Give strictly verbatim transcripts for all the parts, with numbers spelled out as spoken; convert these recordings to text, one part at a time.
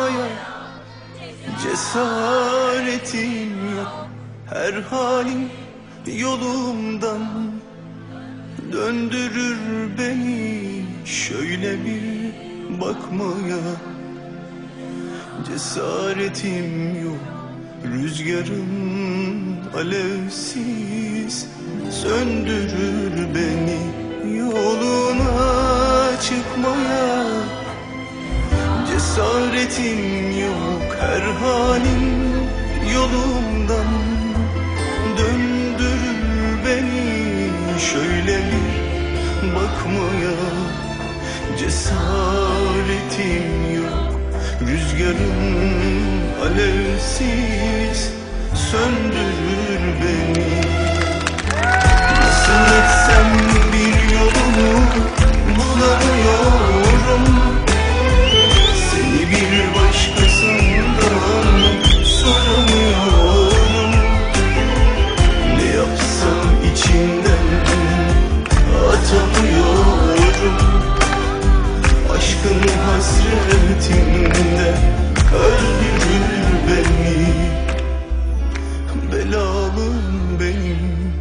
yaşamaya cesaretim yok. Her halim yolumdan döndürür beni, şöyle bir bakmaya cesaretim yok. Rüzgarın alevsiz söndürür beni, yoluna çıkmaya cesaretim yok. Her halim yolumdan döndürür beni, şöyle bir bakmaya cesaretim yok. Rüzgarın alevsiz söndürür beni. Nasıl etsem bir yolunu bulamıyorum. Seni bir başkasından soramıyorum. Ne yapsam içimden atamıyorum. Aşkın hasretinde öldürür beni. Belalım benim,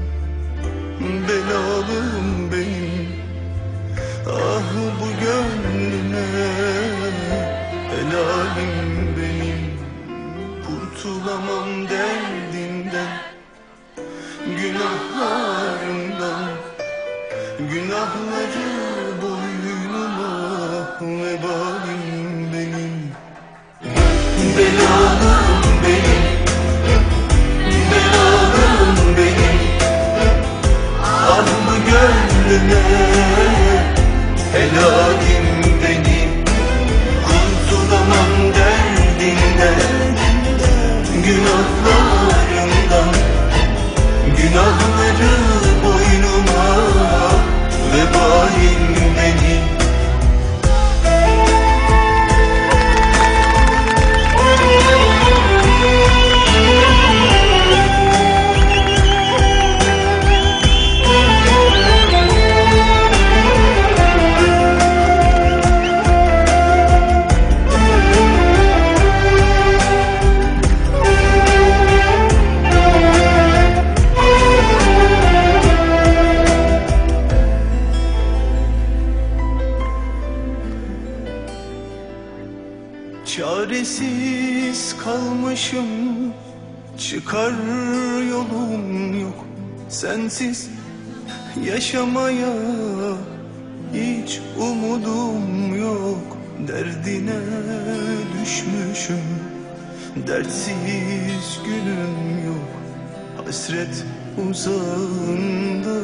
belalım benim. Ah bu gönlüme helalim benim. Kurtulamam derdinden, günahlarımdan. Günahları boynuma vebalim benim. Belalım benim, belalım benim. Ah bu gönlüme helalim benim. Kurtulamam derdinden, günahlarımdan. Günahları boynuma vebalim benim. Çaresiz kalmışım, çıkar yolum yok. Sensiz yaşamaya hiç umudum yok. Derdine düşmüşüm, dertsiz günüm yok. Hasret uzağında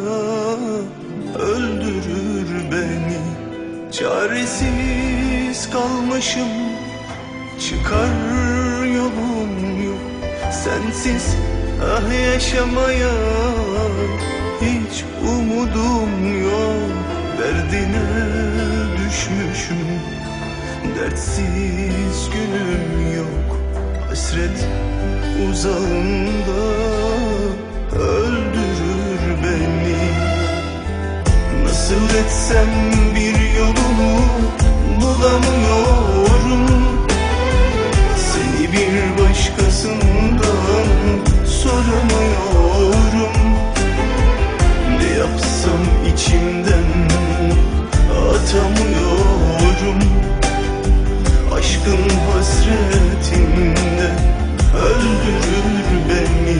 öldürür beni. Çaresiz kalmışım, çıkar yolum yok. Sensiz ah yaşamaya hiç umudum yok. Derdine düşmüşüm, dertsiz günüm yok. Hasret uzağında öldürür beni. Nasıl etsem bir yolumu bulamıyorum. Seni bir başkasından soramıyorum. Ne yapsam içimden atamıyorum. Aşkın hasretinde öldürür beni.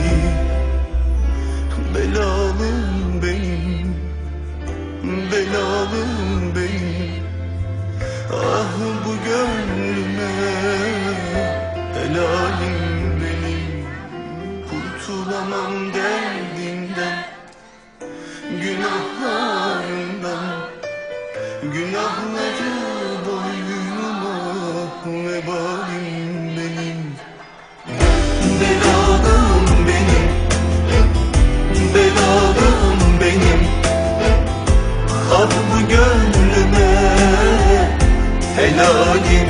Belalım benim, belalım benim. Ah bu gönlüme helalim benim. Kurtulamam derdinden, günahlarımdan. Günahları boynuma vebalim benim. Belalım benim, belalım benim. Ah bu gönlüme helalim